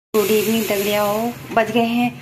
Good evening तगड़िया हो। बज गए हैं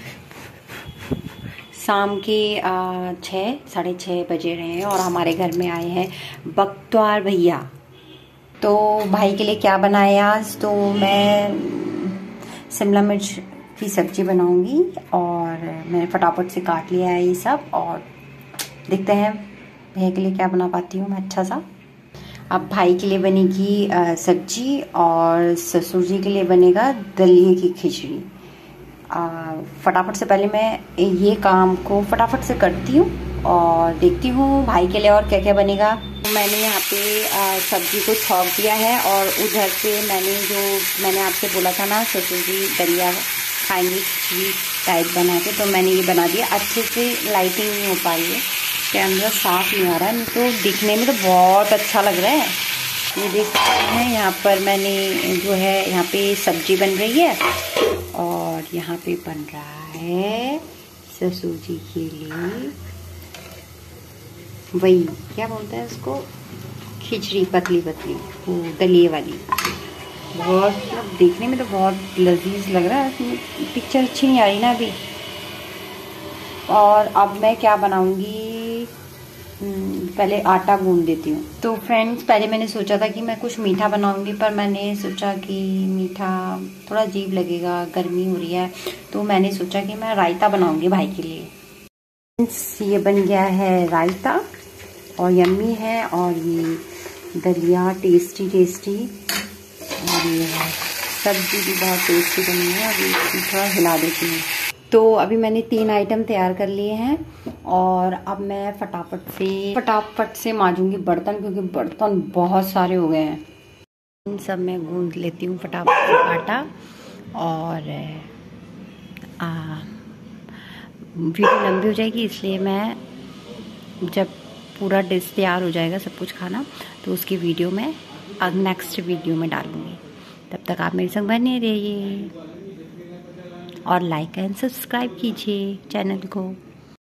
शाम के 6, 6:30 बजे रहे हैं और हमारे घर में आए हैं बख्तवार भैया। तो भाई के लिए क्या बनाया आज, तो मैं शिमला मिर्च की सब्जी बनाऊंगी और मैंने फटाफट से काट लिया है ये सब। और देखते हैं भैया के लिए क्या बना पाती हूँ मैं अच्छा सा। अब भाई के लिए बनेगी सब्जी और ससुर जी के लिए बनेगा दलिए की खिचड़ी। फटाफट से पहले मैं ये काम को फटाफट से करती हूँ और देखती हूँ भाई के लिए और क्या क्या बनेगा। तो मैंने यहाँ पे सब्जी को छौंक दिया है और उधर पे मैंने आपसे बोला था ना ससुर जी दलिया खाएंगे खिचड़ी टाइप बना के, तो मैंने ये बना दिया। अच्छे से लाइटिंग नहीं हो पा रही है, कैमरा साफ नहीं आ रहा है, नहीं तो दिखने में तो बहुत अच्छा लग रहा है। ये देख सकते हैं यहाँ पर मैंने जो है यहाँ पे सब्जी बन रही है और यहाँ पे बन रहा है ससुर जी के लिए वही क्या बोलते हैं उसको, खिचड़ी पतली पतली वो दलिए वाली। बहुत देखने में तो बहुत लजीज लग रहा है, पिक्चर अच्छी नहीं आ रही ना अभी। और अब मैं क्या बनाऊंगी, पहले आटा गूंद देती हूँ। तो फ्रेंड्स पहले मैंने सोचा था कि मैं कुछ मीठा बनाऊंगी, पर मैंने सोचा कि मीठा थोड़ा अजीब लगेगा, गर्मी हो रही है, तो मैंने सोचा कि मैं रायता बनाऊंगी भाई के लिए। फ्रेंड्स ये बन गया है रायता और यम्मी है, और ये दलिया टेस्टी टेस्टी, और ये है सब्जी भी बहुत टेस्टी बनी है। अभी थोड़ा हिला देती हूँ। तो अभी मैंने 3 आइटम तैयार कर लिए हैं और अब मैं फटाफट से मांजूंगी बर्तन, क्योंकि बर्तन बहुत सारे हो गए हैं। इन सब मैं गूंद लेती हूँ फटाफट से आटा। और वीडियो लंबी हो जाएगी, इसलिए मैं जब पूरा डिश तैयार हो जाएगा सब कुछ खाना, तो उसकी वीडियो मैं नेक्स्ट वीडियो में डालूंगी। तब तक आप मेरे संग बने रहिए और लाइक एंड सब्सक्राइब कीजिए चैनल को।